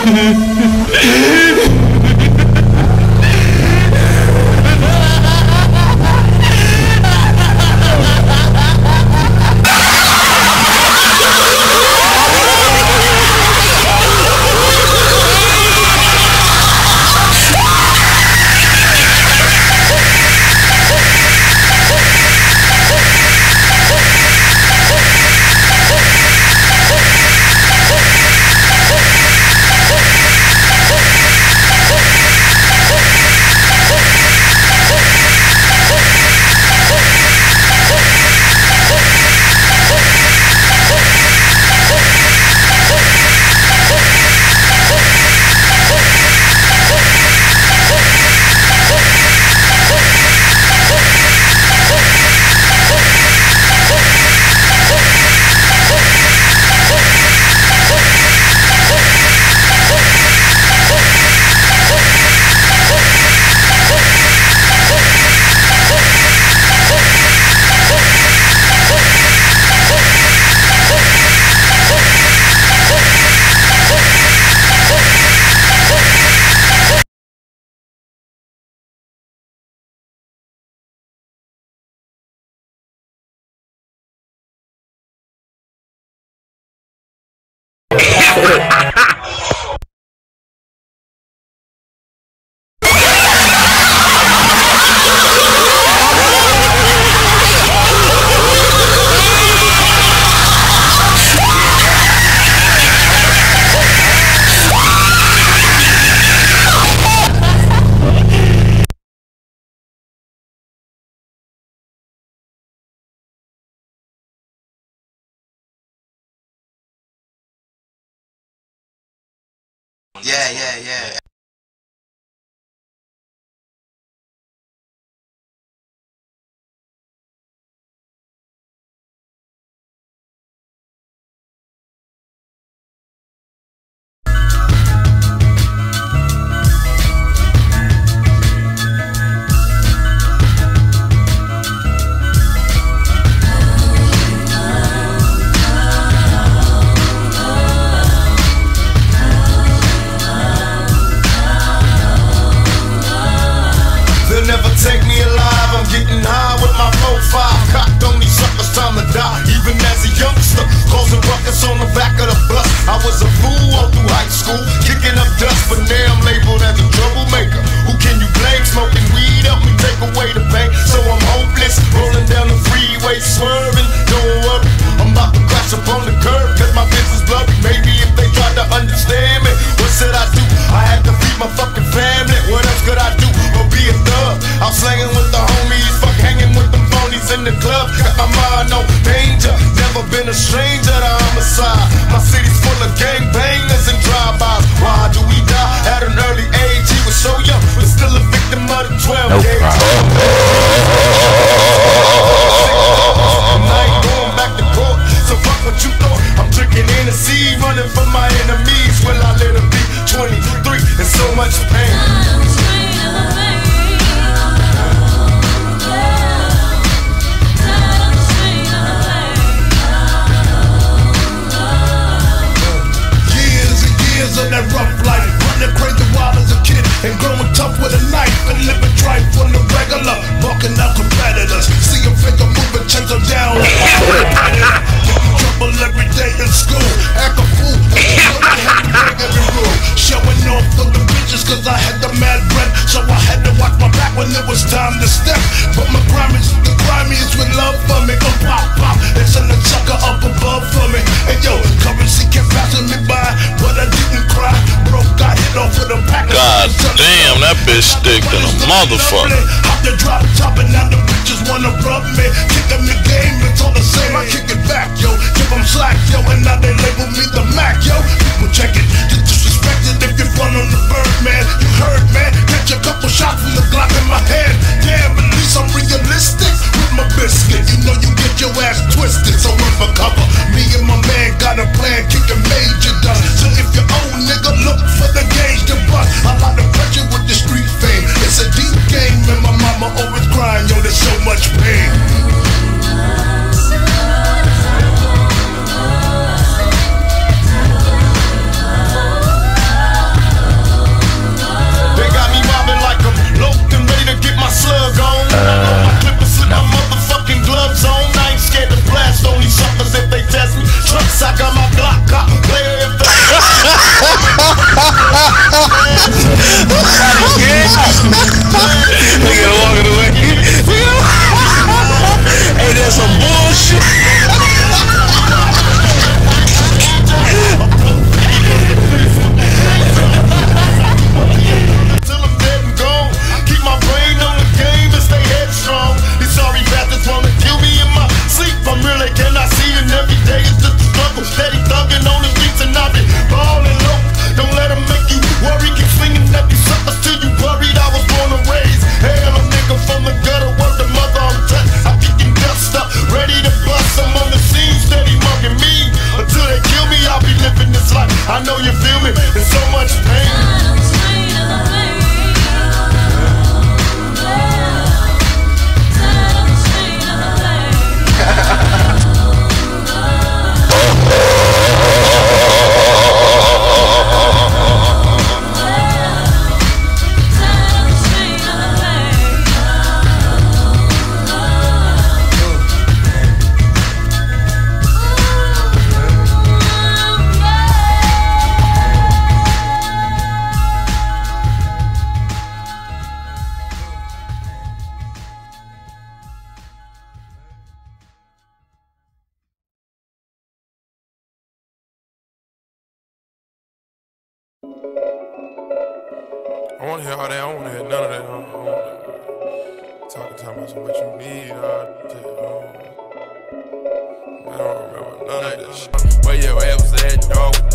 Yeah. Take me alive, I'm getting high with my 4-5. Cocked on these suckers, time to die. Even as a youngster, causing ruckus on the back of the bus. I was a fool all through high school, kicking up dust, but now I'm labeled as a troublemaker. Who can you blame? Smoking weed help me take away the pain. So I'm hopeless, rolling down the freeway, swerving. Don't worry, I'm about to crash up on the curb, cause my business blurry. Maybe if they tried to understand me, what should I do? I had to feed my fucking family. What else could I do but be a thug? I'm slanging with the homies, fuck hanging with them phonies in the club. Got my mind on danger, never been a stranger to homicide. My city's full of gangbangers and drive-bys. Why do we die at an early age? He was so young, but still a victim of the 12 gauge. I ain't going back to court, so fuck what you thought. I'm drinking Hennessy, running from my enemies. Will I let it be 23 and so much pain? Of that rough life, running crazy wild as a kid and growing tough with a knife and living tripe on the regular, walking out competitors. See a figure moving, change them down like trouble every day in school. Act a fool, every rule. Showing off for the bitches cause I had the mad breath, so I had to watch my back when it was time to step. But my the grimiest with love for me. Go pop, pop, and send a sucker up above for me. And yo, currency kept passing me by, but I didn't cry. Broke, got hit off with a pack. God damn, that bitch stick than a motherfucker. Hop the drop top and now the bitches wanna rub me. Kick them the game, it's all the same. I kick it back, yo. Give them slack, yo, and now they label me the Mac, yo. People check it, get disrespected if you run on the bird, man. You heard, man. Catch a couple shots from the Glock in my head. Damn, at least I'm realistic with my biscuit. You know you get your ass twisted, so run for cover. Me and my man got a plan, kicking major dust. So if you're old nigga, look for the gauge to bust. A lot of pressure with the street fame. It's a deep game, and my mama always crying, yo, there's so much pain. I wanna hear all that, I don't wanna hear none of that. Talking about some what you need, I don't remember none of that shit. Where your ass was at, dog?